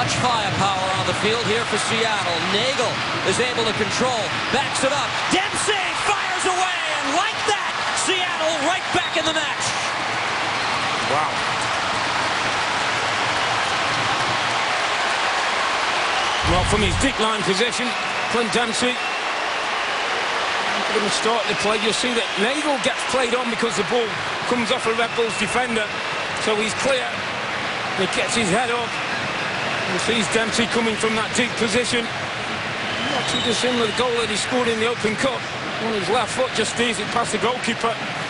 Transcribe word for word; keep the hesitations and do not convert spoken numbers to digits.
Much firepower on the field here for Seattle. Nagel is able to control, backs it up. Dempsey fires away, and like that, Seattle right back in the match. Wow. Well, from his deep line position, Clint Dempsey going to start the play. You'll see that Nagel gets played on because the ball comes off a Red Bulls defender, so he's clear. He gets his head up and sees Dempsey coming from that deep position. Not too dissimilar to the goal that he scored in the Open Cup. On his left foot, just steers it past the goalkeeper.